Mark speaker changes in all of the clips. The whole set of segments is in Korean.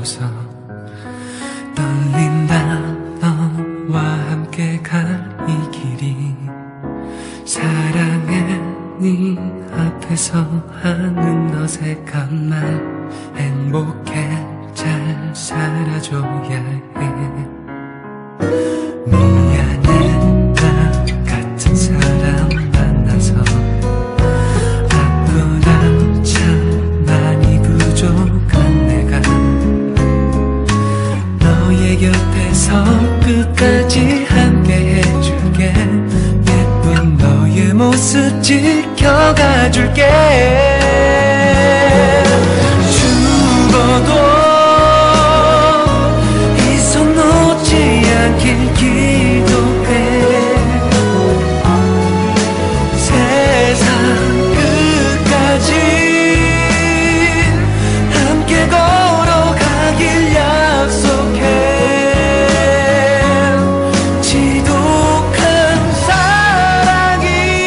Speaker 1: 가로서 떨린다. 너와 함께 갈 이 길이 사랑해. 네 앞에서 하는 어색한 말 행복해. 잘 살아줘야 해. 미안해. 나 같은 사람 만나서 아프다. 참 많이 부족한 내가 너의 곁에서 끝까지 함께 해줄게. 예쁜 너의 모습 지켜가줄게. 죽어도 이 손 놓지 않길 기도해. 세상 끝까지 함께 걸어가길 약속해. 지독한 사랑이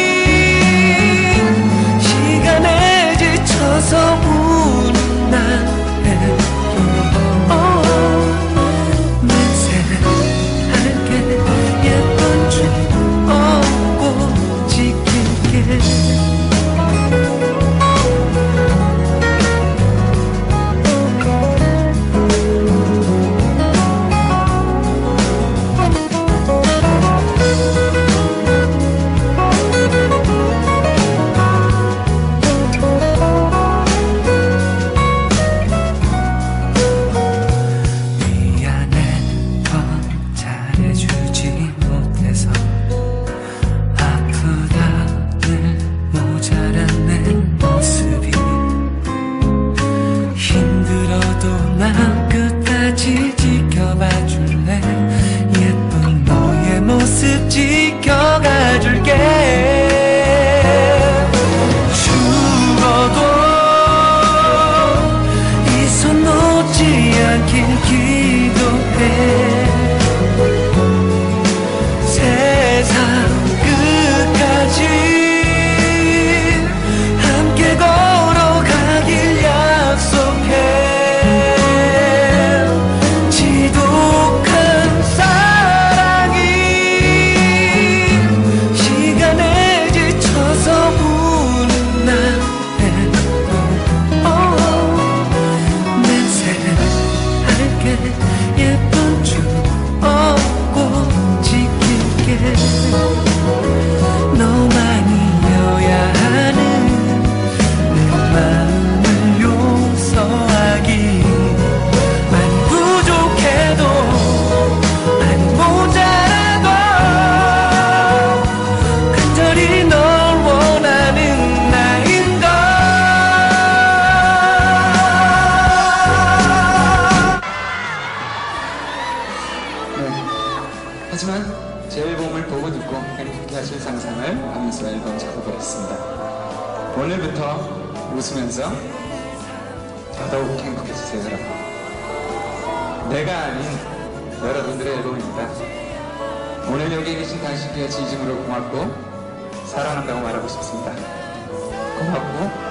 Speaker 1: 시간에 지쳐서 우는 날에도 맹세할게. 예쁜 줄 꼭 지킬게. 미안해. 더 잘해주지 못해서 아프다. 늘 모자란 내 모습이 힘들어도 나 끝까지 지켜봐 줄래. 예쁜 너의 모습 지켜가 줄게. 죽어도 이 손 놓지 않길 기도해. 세상 끝까지 함께 걸어가길 약속해. 지독한 사랑이 시간에 지쳐서 우는 날에도 맹세할게. 예쁜 줄 꼭 지킬게. 너만이어야 하는 내 마음을 용서하기. 많이 부족해도 많이 모자라도 간절히 널 원하는 나인걸.
Speaker 2: 하지만 제 앨범을 보고 듣고 행복해 하실 상상을 하면서 앨범 작업을 했습니다. 오늘부터 웃으면서 더더욱 행복해지세요, 여러분. 내가 아닌 여러분들의 앨범입니다. 오늘 여기 계신 당신께 진심으로 고맙고 사랑한다고 말하고 싶습니다. 고맙고